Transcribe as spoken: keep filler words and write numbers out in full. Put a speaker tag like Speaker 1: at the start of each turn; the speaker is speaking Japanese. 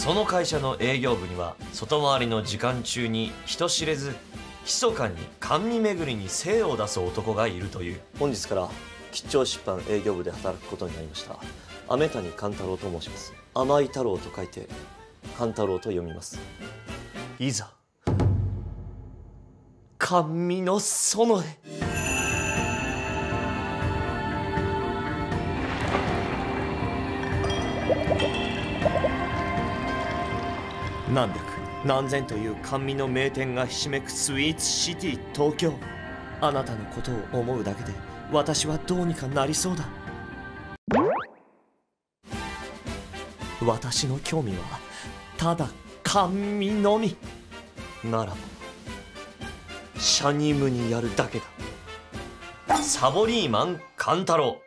Speaker 1: その会社の営業部には外回りの時間中に人知れず密かに甘味巡りに精を出す男がいるという。
Speaker 2: 本日から吉兆出版営業部で働くことになりました雨谷勘太郎と申します。甘い太郎と書いて勘太郎と読みます。
Speaker 1: いざ甘味の園へ。何百何千という甘味の名店がひしめくスイーツシティ東京。あなたのことを思うだけで私はどうにかなりそうだ。私の興味はただ甘味のみならばシャニムにやるだけだ。サボリーマン勘太郎。